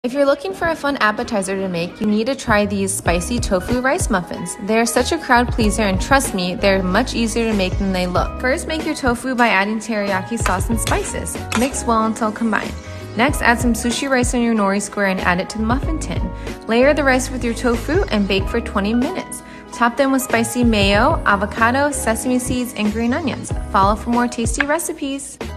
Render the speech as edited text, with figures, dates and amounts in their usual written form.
If you're looking for a fun appetizer to make, you need to try these spicy tofu rice muffins. They're such a crowd pleaser, and trust me, they're much easier to make than they look. First, make your tofu by adding teriyaki sauce and spices. Mix well until combined. Next, add some sushi rice on your nori square and add it to the muffin tin. Layer the rice with your tofu and bake for 20 minutes. Top them with spicy mayo, avocado, sesame seeds, and green onions. Follow for more tasty recipes.